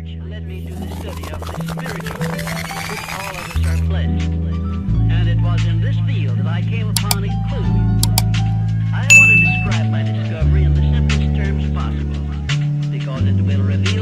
led me to the study of the spiritual, which all of us are blessed. And it was in this field that I came upon a clue. I want to describe my discovery in the simplest terms possible, because it will reveal